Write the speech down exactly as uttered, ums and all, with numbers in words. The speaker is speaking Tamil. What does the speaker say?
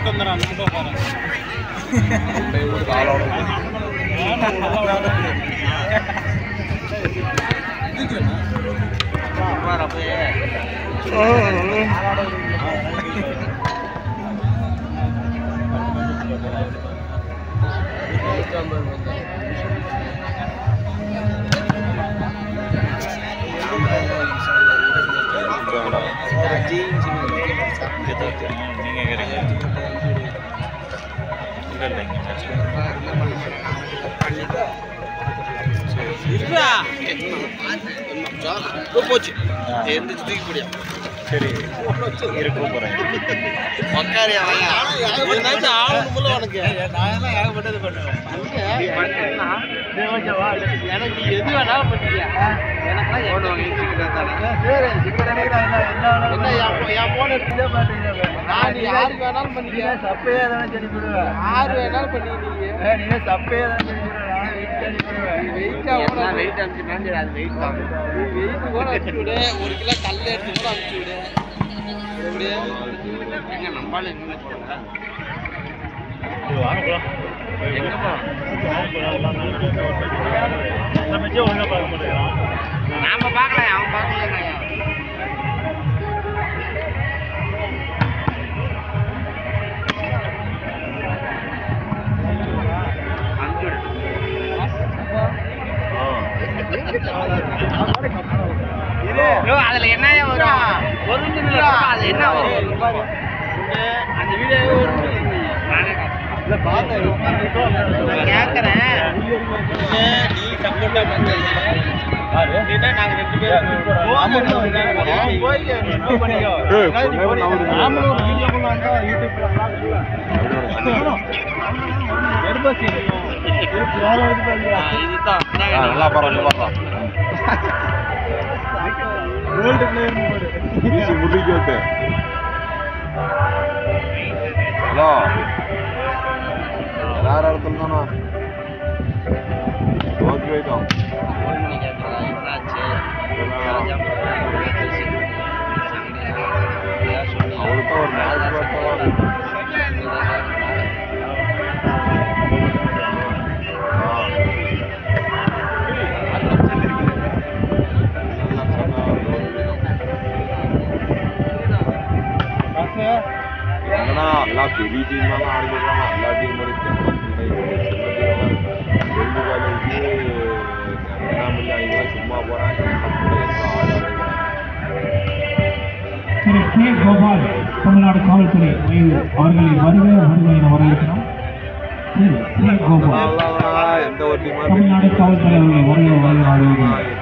போச்சு தூக்கி முடியும் சரி இருக்கும் போறேன் ஏகப்பட்டது பண்ணுவேன் எனக்கு எது வேணாலும் பண்ணியா என் போன் எடுத்துட்டே மாட்டேங்க நான் யாருக்கு வேணாலும் பண்ணிக்க சப்பையா தானே சரி பண்ணுவேன் யாரு வேணாலும் பண்ணிக்கிறீங்க நீங்க சப்பையா தானே வெயிட் அனுப்பிச்சு அது வெயிட் வெயிட் கூட அனுப்பிச்சு விடு ஒரு கிலோ கல் எடுத்து கூட அனுப்பிச்சு விடு எப்படியா எங்க நம்பால எங்க போறாங்க வாங்க எங்க போறோம் நாம பார்க்கல அவன் பார்க்கல அதுல என்ன வரும் அது என்ன வரும் அந்த வீடியோ கேக்குறேன் நீ சப்போர்ட்டா பண்றீங்க நாங்க ரெண்டு நல்லா பரவாயில்ல கோல்டு பிளேயர் முடிக்கோட்டு ஹலோ யார் இடத்துல தானா ஓகே வைக்கும் அவளுக்கு ஒரு மேட்ச் பார்த்தா எல்லா பெரிய டீம்லாம் ஆடுறாங்க எல்லா டீம் சும்மா போறாங்க கோபால் தமிழ்நாடு காவல்துறை அவர்களை வருகை வருகை வரவேற்கிறோம். கோபால் எந்த ஒரு தமிழ்நாடு காவல்துறை அவர்களை வருகை வருகை